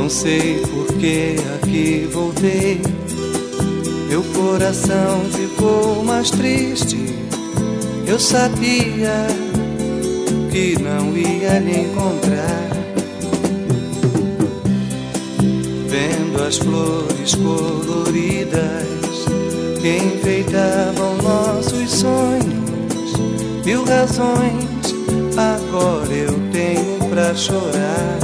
Não sei por que aqui voltei. Meu coração ficou mais triste. Eu sabia que não ia lhe encontrar. Vendo as flores coloridas que enfeitavam nossos sonhos, mil razões agora eu tenho pra chorar.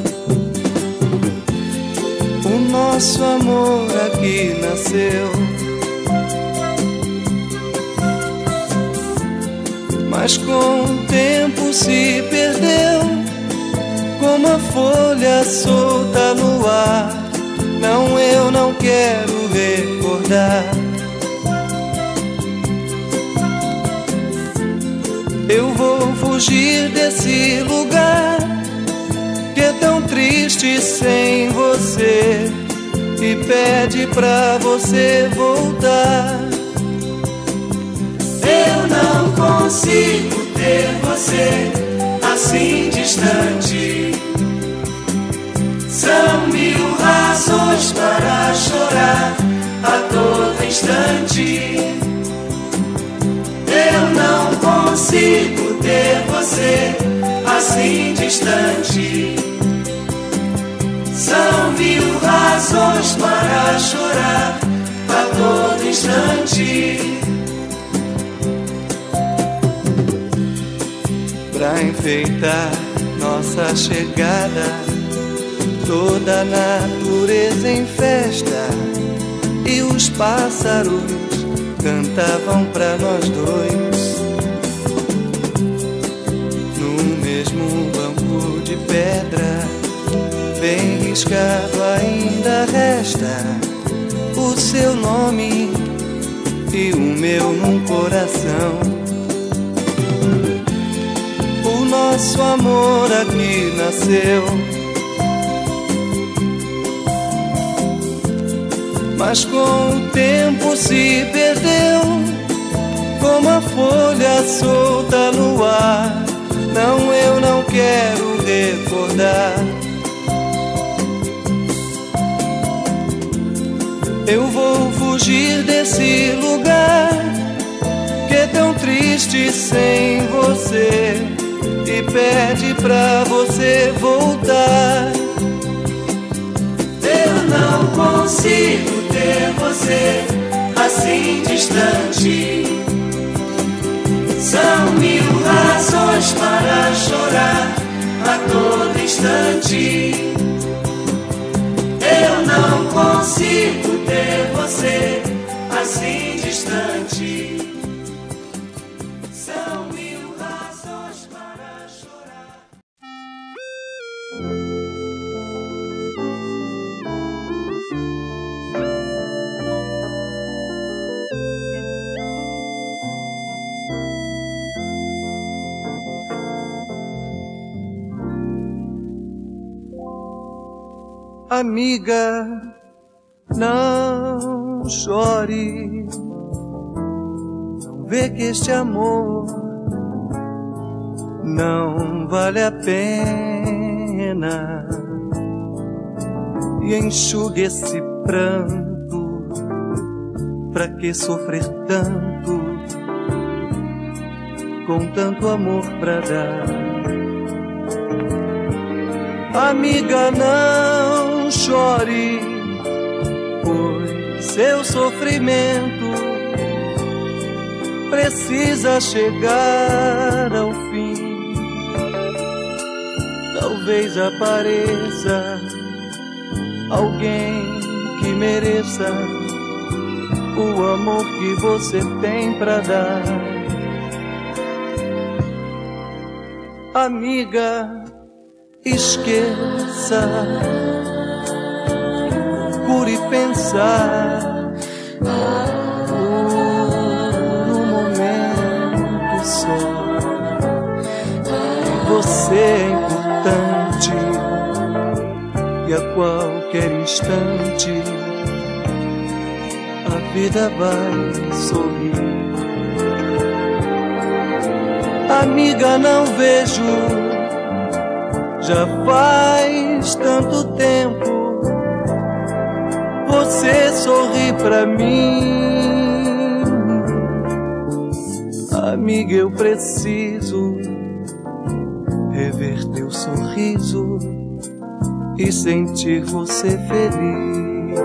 O nosso amor aqui nasceu, mas com o tempo se perdeu, como a folha solta no ar. Não, eu não quero recordar. Eu vou fugir desse lugar que é tão triste sem você e pede pra você voltar. Eu não consigo ter você assim distante. São mil razões para chorar a todo instante. Eu não consigo ter você assim distante. São mil razões para chorar a todo instante. Pra enfeitar nossa chegada, toda a natureza em festa, e os pássaros cantavam pra nós dois. No mesmo banco de pedra, bem riscado ainda resta o seu nome e o meu num coração. O nosso amor aqui nasceu, mas com o tempo se perdeu, como a folha solta no ar. Não, eu não quero recordar. Eu vou fugir desse lugar que é tão triste sem você e pede pra você voltar. Eu não consigo ter você assim distante. São mil razões para chorar a todo instante. Eu não consigo ter você assim distante. São mil razões para chorar. Amiga, não chore, não vê que este amor não vale a pena, e enxugue esse pranto. Pra que sofrer tanto, com tanto amor pra dar? Amiga, não chore, pois seu sofrimento precisa chegar ao fim. Talvez apareça alguém que mereça o amor que você tem pra dar. Amiga, esqueça, procure pensar por um momento só. Você é importante e a qualquer instante a vida vai sorrir. Amiga, não vejo Já faz tanto tempo você sorri pra mim. Amiga, eu preciso rever teu sorriso e sentir você feliz.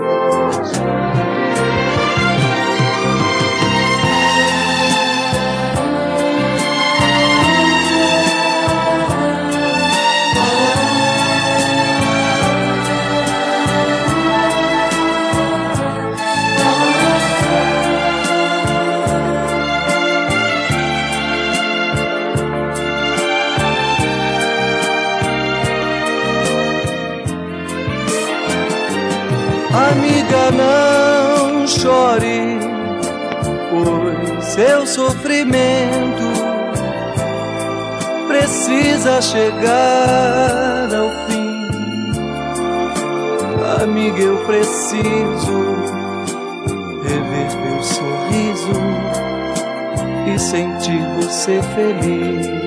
Amiga, não chore, pois seu sofrimento precisa chegar ao fim. Amiga, eu preciso rever teu sorriso e sentir você feliz.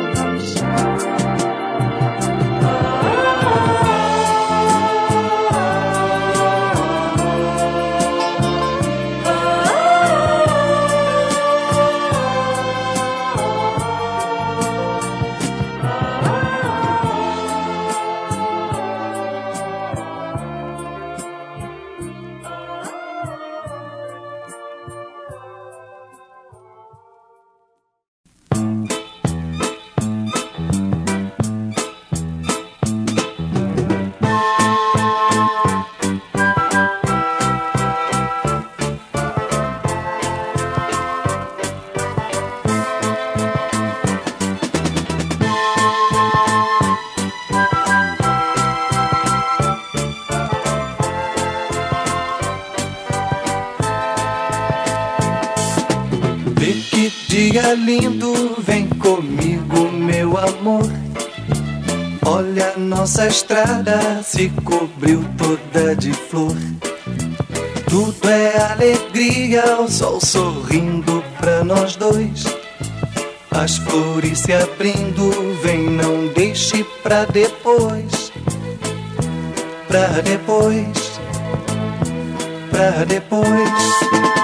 Dia lindo, vem comigo, meu amor. Olha, nossa estrada se cobriu toda de flor. Tudo é alegria, o sol sorrindo pra nós dois. As flores se abrindo, vem, não deixe pra depois. Pra depois, pra depois.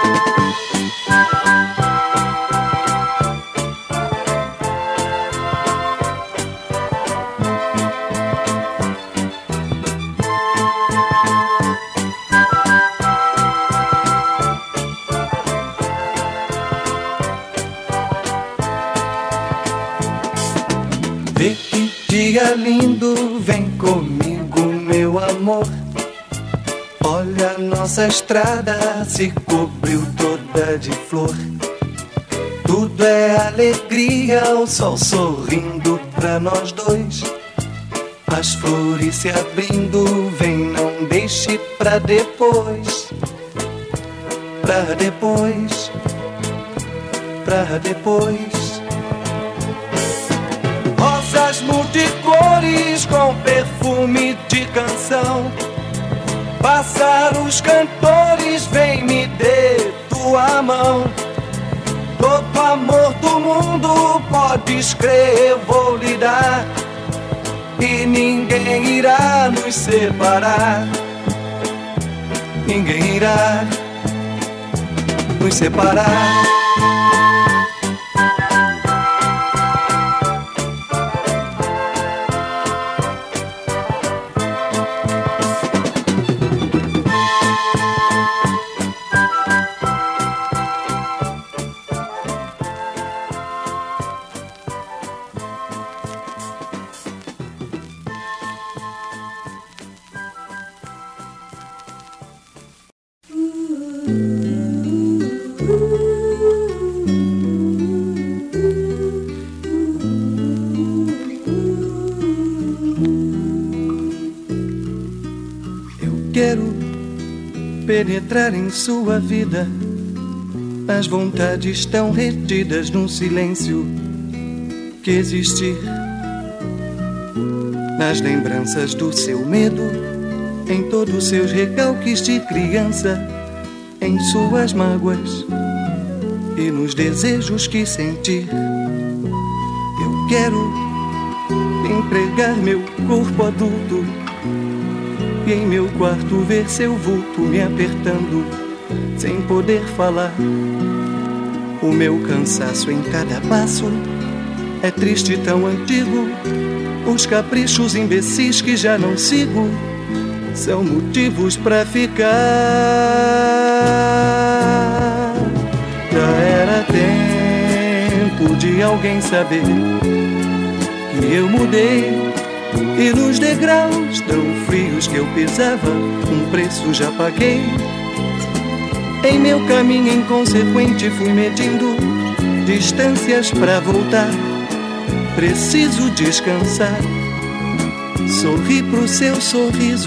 Vê que dia lindo, vem comigo, meu amor. Olha, nossa estrada se cobriu toda de flor. Tudo é alegria, o sol sorrindo pra nós dois. As flores se abrindo, vem, não deixe pra depois. Pra depois, pra depois. Rosas multicores com perfume de canção. Pássaros cantores, vem, me dê tua mão. Todo amor do mundo, podes crer, eu vou lhe dar. E ninguém irá nos separar. Ninguém irá nos separar. Quero penetrar em sua vida, as vontades tão retidas num silêncio que existir, nas lembranças do seu medo, em todos os seus recalques de criança, em suas mágoas e nos desejos que sentir. Eu quero entregar meu corpo adulto e em meu quarto ver seu vulto me apertando sem poder falar. O meu cansaço em cada passo é triste e tão antigo. Os caprichos imbecis que já não sigo são motivos pra ficar. Já era tempo de alguém saber que eu mudei, e nos degraus tão frios que eu pisava, um preço já paguei. Em meu caminho inconsequente fui medindo distâncias pra voltar. Preciso descansar. Sorri pro seu sorriso.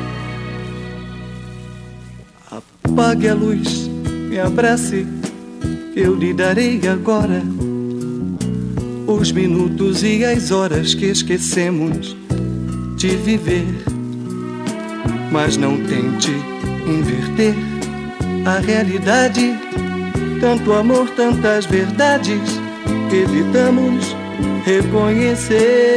Apague a luz, me abrace, eu lhe darei agora os minutos e as horas que esquecemos de viver. Mas não tente inverter a realidade. Tanto amor, tantas verdades que evitamos reconhecer.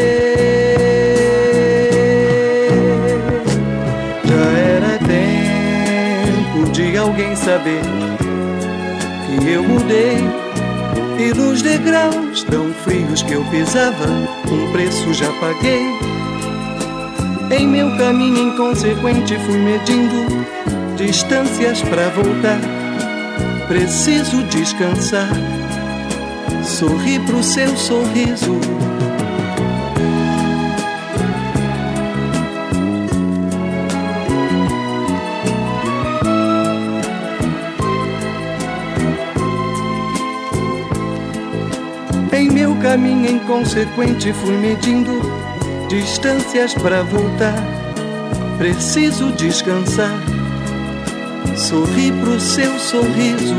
Já era tempo de alguém saber que eu mudei, e nos degraus tão frios que eu pisava, um preço já paguei. Em meu caminho inconsequente fui medindo distâncias pra voltar. Preciso descansar. Sorri pro seu sorriso. Em meu caminho inconsequente fui medindo distâncias pra voltar. Preciso descansar. Sorri pro seu sorriso.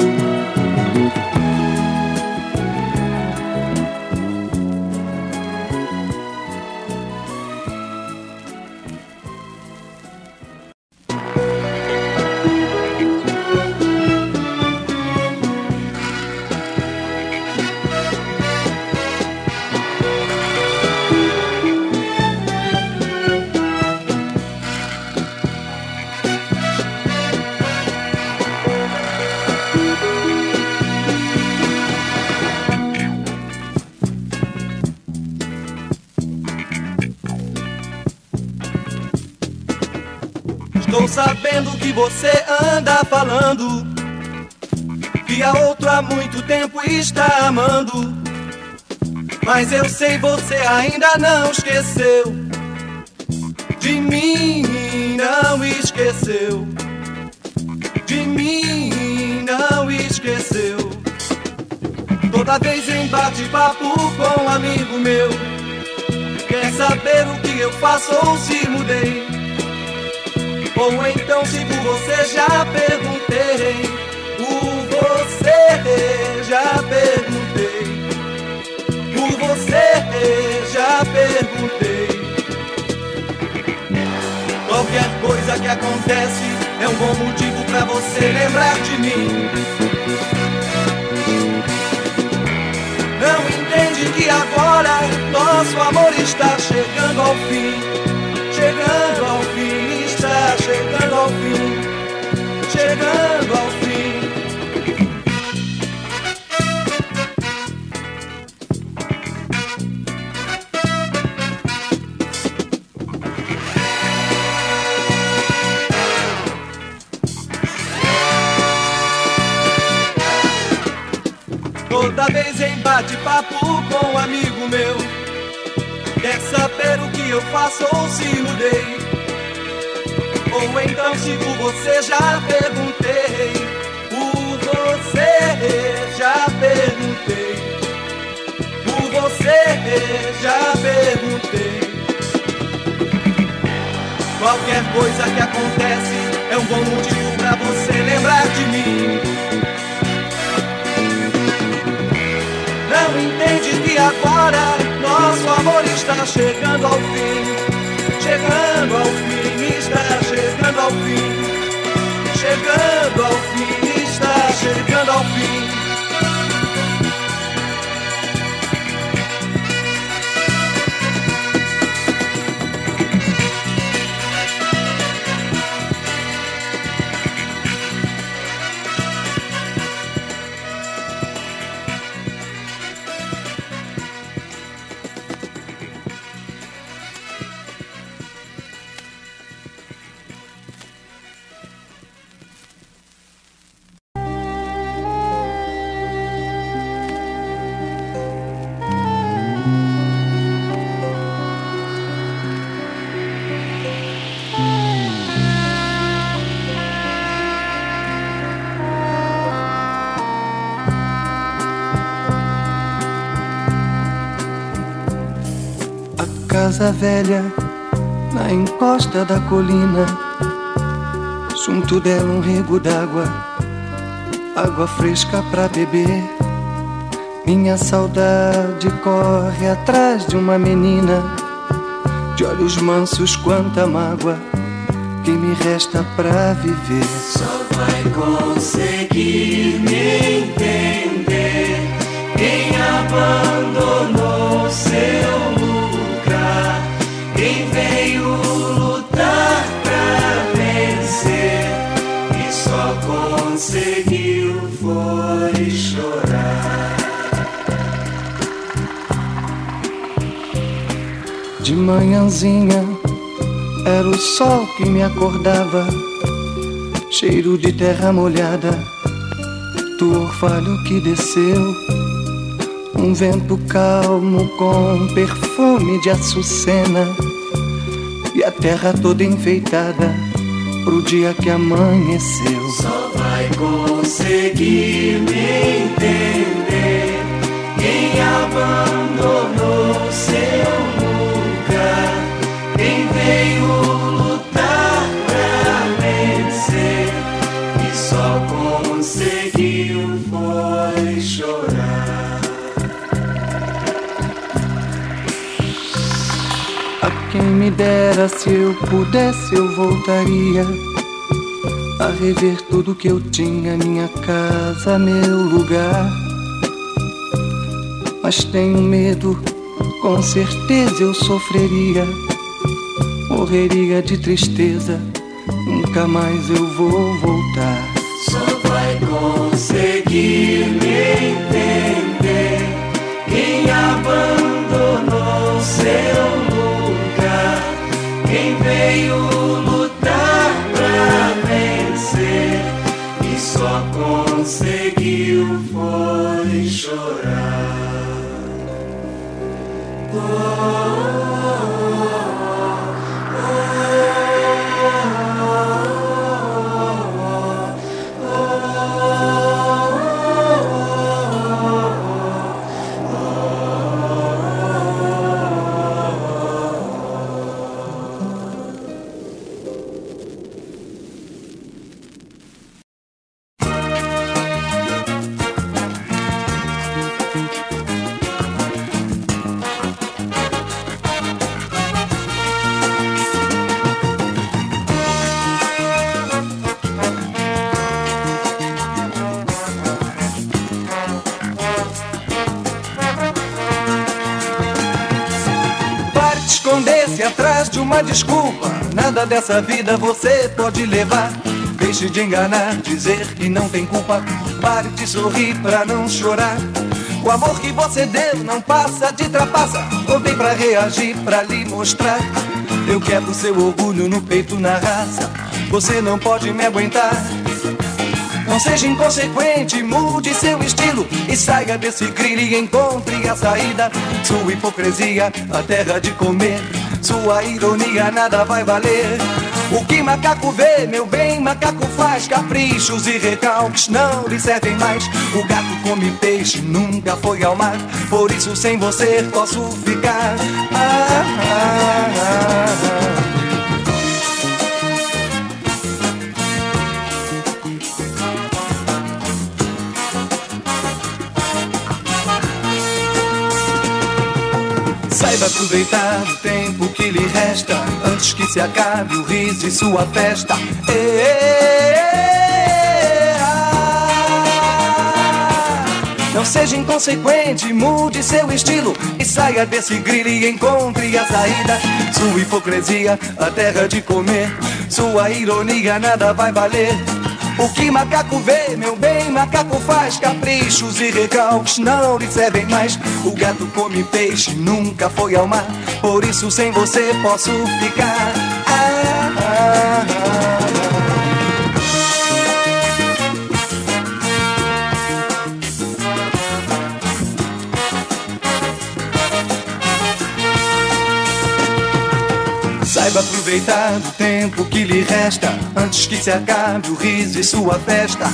Estou sabendo que você anda falando que a outro há muito tempo está amando. Mas eu sei, você ainda não esqueceu de mim, não esqueceu de mim, não esqueceu. Toda vez em bate-papo com um amigo meu, quer saber o que eu faço ou se mudei, ou então se por você já perguntei, por você já perguntei, por você já perguntei. Qualquer coisa que acontece é um bom motivo pra você lembrar de mim. Não entende que agora nosso amor está chegando ao fim, chegando ao fim. Está chegando ao fim, chegando ao fim. Toda vez em bate-papo com um amigo meu, quer saber o que eu faço ou se mudei, ou então se por você já perguntei, por você já perguntei, por você já perguntei. Qualquer coisa que acontece é um bom motivo pra você lembrar de mim. Não entende que agora nosso amor está chegando ao fim, chegando ao fim, está chegando ao fim, chegando ao fim, está chegando ao fim. casa velha na encosta da colina. Junto dela um rego d'água, água fresca pra beber. Minha saudade corre atrás de uma menina, de olhos mansos quanta mágoa, que me resta pra viver. Só vai conseguir me entender quem abandonou seu lugar, quem veio lutar pra vencer e só conseguiu foi chorar. De manhãzinha era o sol que me acordava, cheiro de terra molhada do orvalho que desceu. Um vento calmo com perfume de açucena, e a terra toda enfeitada pro dia que amanheceu. Só vai conseguir me entender quem abandonou seu lugar, quem veio lutar pra vencer e só conseguiu foi chorar. A quem me dera, se eu pudesse eu voltaria a rever tudo que eu tinha, minha casa, meu lugar. Mas tenho medo, com certeza eu sofreria, morreria de tristeza, nunca mais eu vou voltar. Só vai conseguir me entender quem abandonou seu lugar, quem veio lutar pra vencer e só conseguiu foi chorar. Esconder-se atrás de uma desculpa, nada dessa vida você pode levar. Deixe de enganar, dizer que não tem culpa. Pare de sorrir pra não chorar. O amor que você deu não passa de trapaça. Voltei pra reagir, pra lhe mostrar. Eu quebro seu orgulho no peito, na raça. Você não pode me aguentar. Não seja inconsequente, mude seu estilo e saia desse grilho e encontre a saída. Sua hipocrisia, a terra de comer, sua ironia nada vai valer. O que macaco vê, meu bem, macaco faz. Caprichos e recalques não lhe servem mais. O gato come peixe, nunca foi ao mar. Por isso sem você posso ficar. Saiba aproveitar o tempo que lhe resta, antes que se acabe o riso e sua festa. Não seja inconsequente, mude seu estilo e saia desse grilho e encontre a saída. Sua hipocrisia, a terra de comer, sua ironia nada vai valer. O que macaco vê, meu bem, macaco faz. Caprichos e recalques não lhe servem mais. O gato come peixe, nunca foi ao mar. Por isso sem você posso ficar. Saiba aproveitar o tempo que lhe resta, antes que se acabe o riso e sua festa.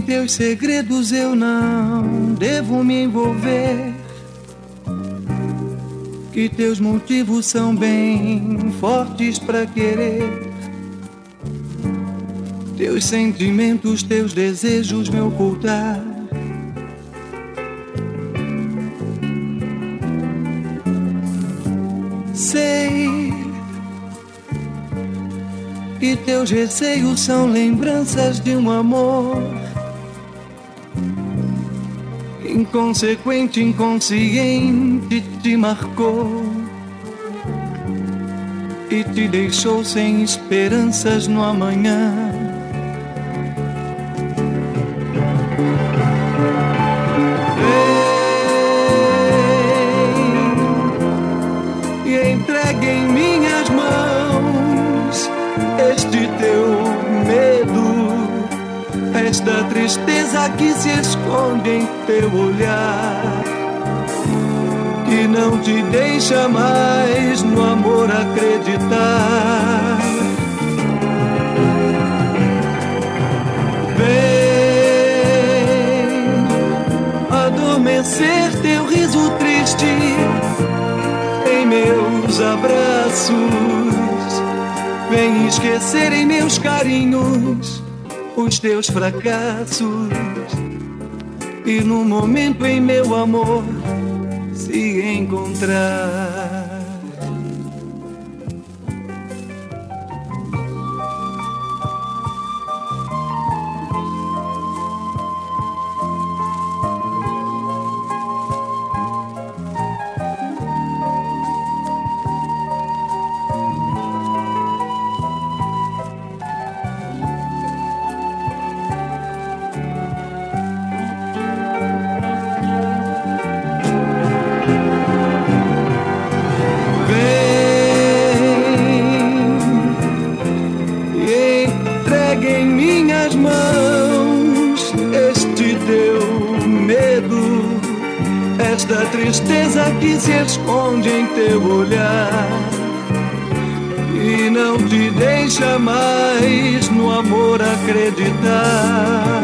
teus segredos eu não devo me envolver, que teus motivos são bem fortes pra querer. Teus sentimentos, teus desejos me ocultar. Sei que teus receios são lembranças de um amor inconsequente, inconsciente, te marcou e te deixou sem esperanças no amanhã. Vem e entregue em minhas mãos este teu medo, esta tristeza que se esconde em teu olhar, que não te deixa mais no amor acreditar. Vem adormecer teu riso triste em meus abraços, vem esquecer em meus carinhos os teus fracassos, e no momento em meu amor se encontrar. Esta tristeza que se esconde em teu olhar e não te deixa mais no amor acreditar.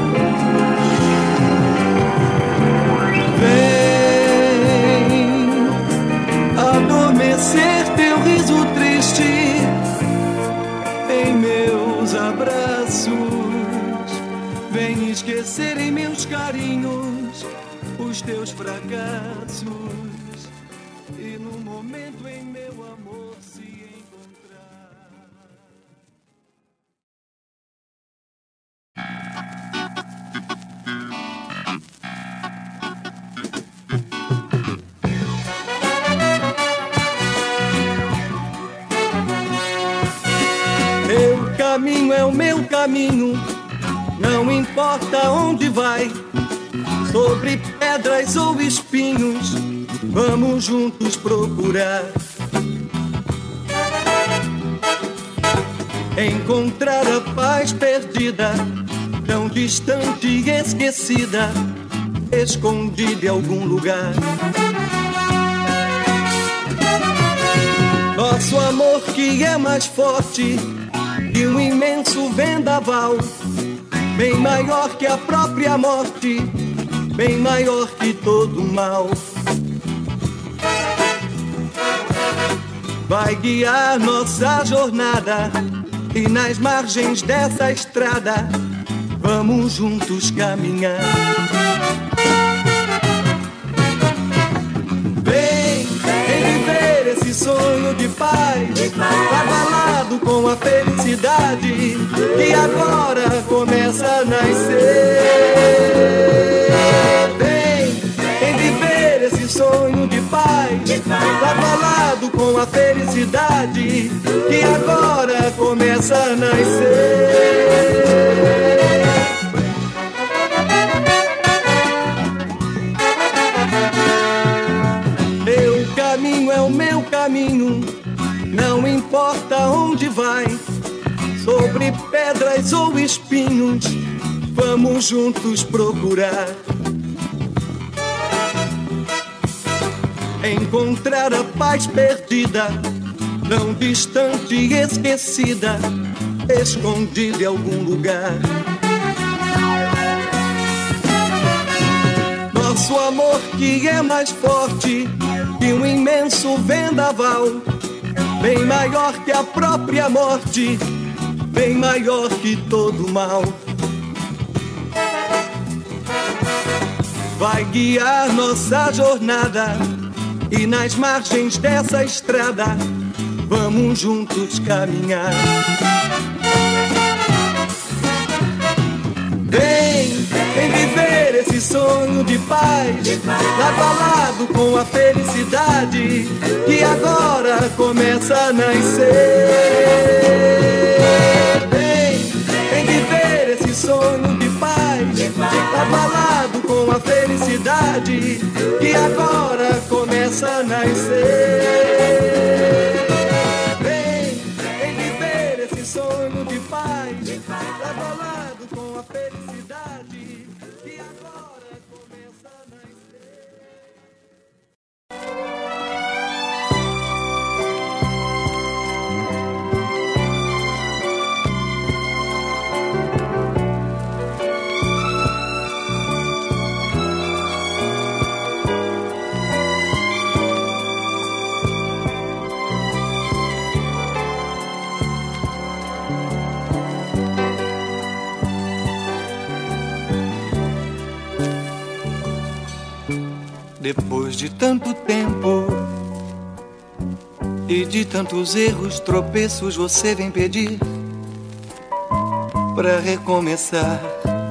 Vem adormecer teu riso triste em meus abraços, vem esquecer em meus carinhos os teus fracassos, e no momento em meu amor se encontrar. Meu caminho é o meu caminho, não importa onde vai, sobre pedras ou espinhos, vamos juntos procurar encontrar a paz perdida, tão distante e esquecida, escondida em algum lugar. Nosso amor que é mais forte que um imenso vendaval, bem maior que a própria morte, bem maior que todo mal, vai guiar nossa jornada, e nas margens dessa estrada vamos juntos caminhar. Vem viver esse sonho de paz, abalado com a felicidade que agora começa a nascer. Vem viver esse sonho de paz, abalado com a felicidade que agora começa a nascer. Meu caminho é o meu caminho, não importa onde vai, sobre pedras ou espinhos, vamos juntos procurar encontrar a paz perdida, não distante e esquecida, escondida em algum lugar. Nosso amor que é mais forte que um imenso vendaval, bem maior que a própria morte, bem maior que todo mal. Vai guiar nossa jornada e nas margens dessa estrada vamos juntos caminhar. Vem viver esse sonho de paz, lado a lado com a felicidade que agora começa a nascer. Vem viver esse sonho de paz, lado a lado com a felicidade que agora começa a nascer. Vem viver esse sonho de paz, lado a lado com a felicidade que agora começa a nascer. Depois de tanto tempo e de tantos erros, tropeços, você vem pedir pra recomeçar.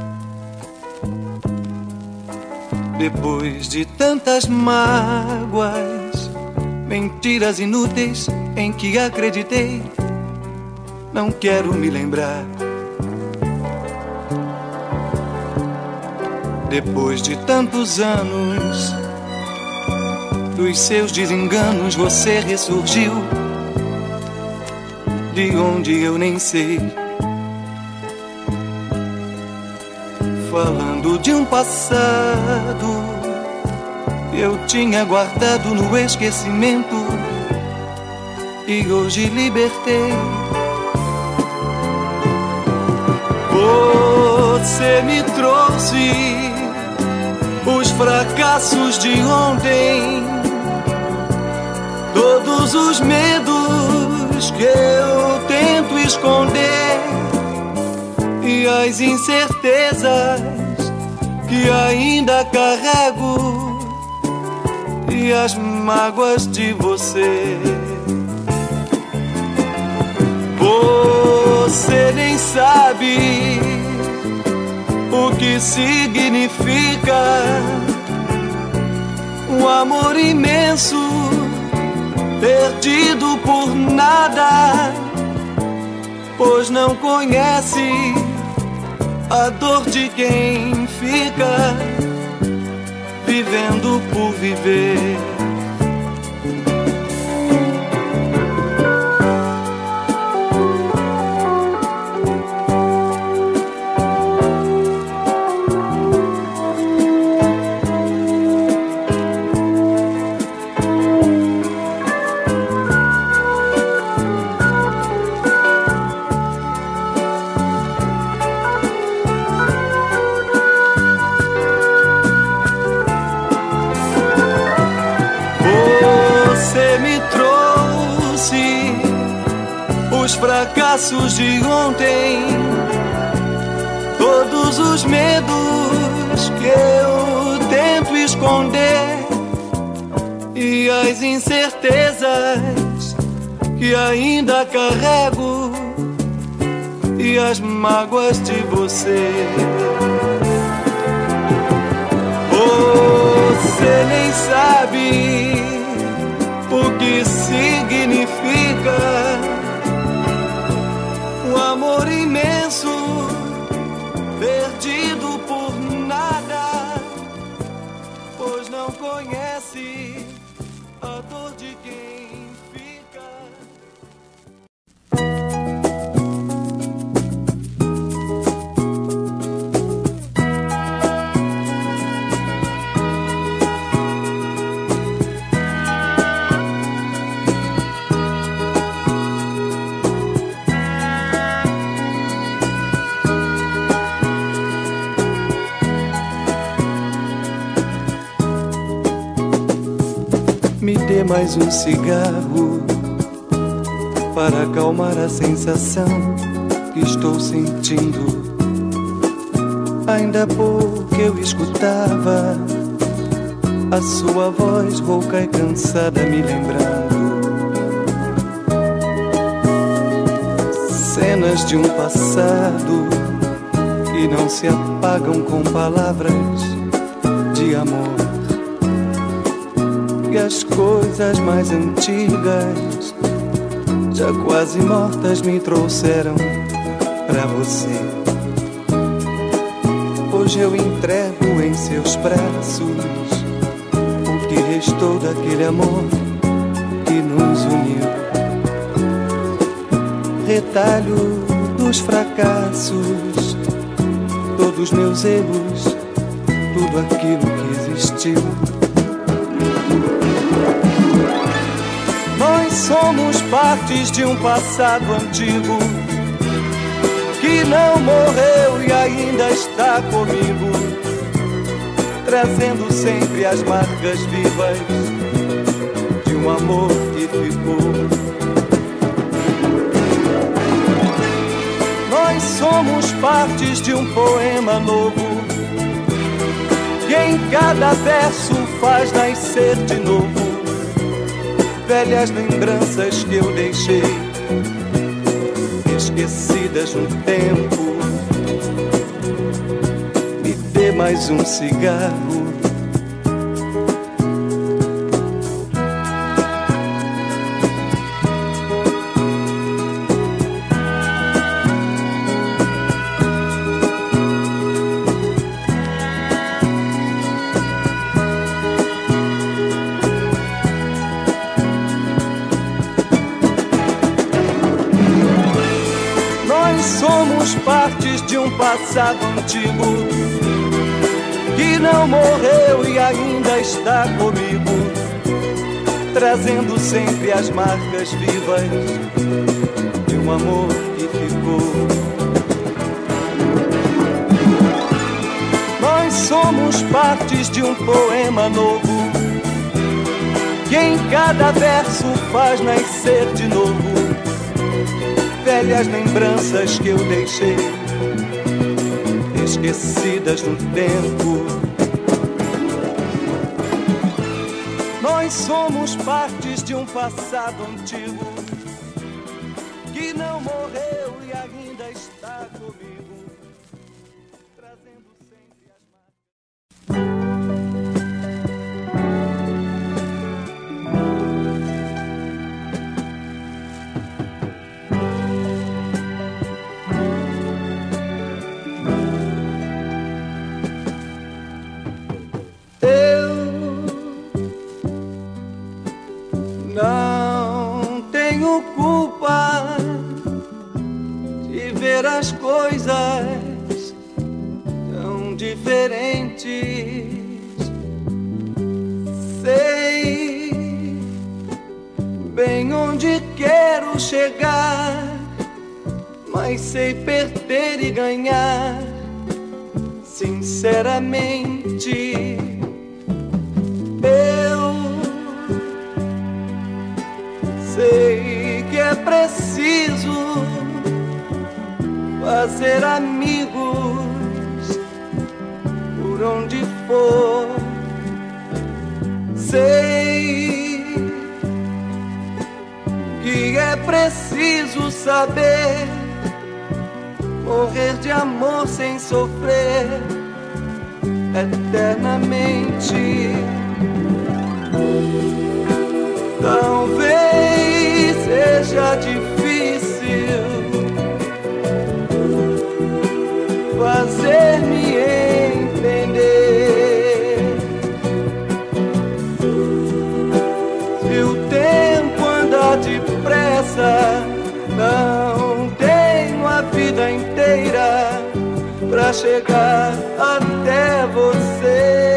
Depois de tantas mágoas, mentiras inúteis em que acreditei, não quero me lembrar. Depois de tantos anos, dos seus desenganos, você ressurgiu de onde eu nem sei, falando de um passado que eu tinha guardado no esquecimento e hoje libertei. Você me trouxe os fracassos de ontem, todos os medos que eu tento esconder e as incertezas que ainda carrego e as mágoas de você. Você nem sabe o que significa um amor imenso perdido por nada, pois não conhece a dor de quem fica vivendo por viver. Os fracassos de ontem, todos os medos que eu tento esconder e as incertezas que ainda carrego e as mágoas de você. Você nem sabe o que significa um amor imenso perdido por nada, pois não conhece a dor de quem fica. mais um cigarro para acalmar a sensação que estou sentindo. Ainda há pouco eu escutava a sua voz rouca e cansada me lembrando cenas de um passado que não se apagam com palavras de amor. E as coisas mais antigas, já quase mortas, me trouxeram pra você. Hoje eu entrego em seus braços o que restou daquele amor que nos uniu. Retalho dos fracassos, todos meus erros, tudo aquilo que existiu. Nós somos partes de um passado antigo que não morreu e ainda está comigo, trazendo sempre as marcas vivas de um amor que ficou. Nós somos partes de um poema novo que em cada verso faz nascer de novo velhas lembranças que eu deixei esquecidas no tempo. Me dê mais um cigarro. Somos partes de um passado antigo que não morreu e ainda está comigo, trazendo sempre as marcas vivas de um amor que ficou. Nós somos partes de um poema novo que em cada verso faz nascer de novo velhas lembranças que eu deixei esquecidas no tempo. Nós somos partes de um passado antigo que não morreu e ainda está comigo, trazendo sempre as marcas. Não tenho culpa de ver as coisas tão diferentes. Sei bem onde quero chegar, mas sei perder e ganhar sinceramente. Sei que é preciso fazer amigos por onde for. Sei que é preciso saber morrer de amor sem sofrer eternamente. Talvez seja difícil fazer-me entender. Se o tempo anda depressa, não tenho a vida inteira pra chegar até você.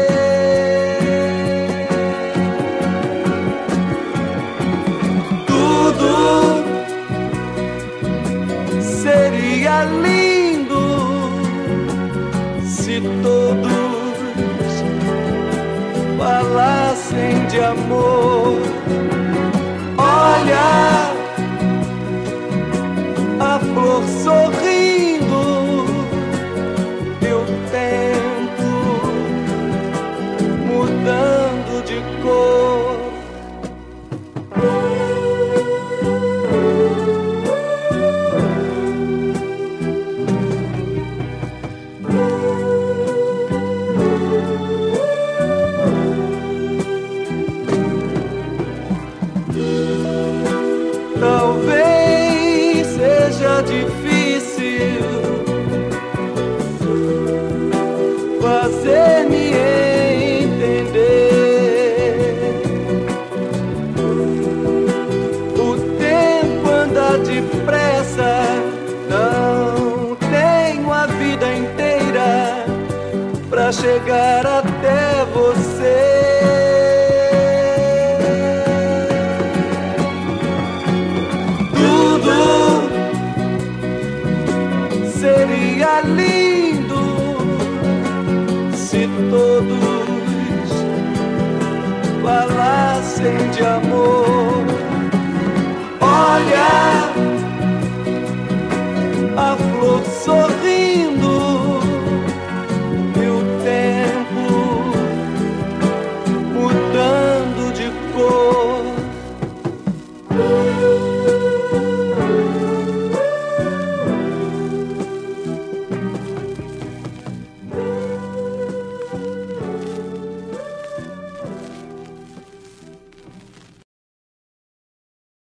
Seria lindo se todos falassem de amor. Talvez seja difícil fazer-me entender. O tempo anda depressa, não tenho a vida inteira pra chegar até você. Seria lindo se todos falassem de amor.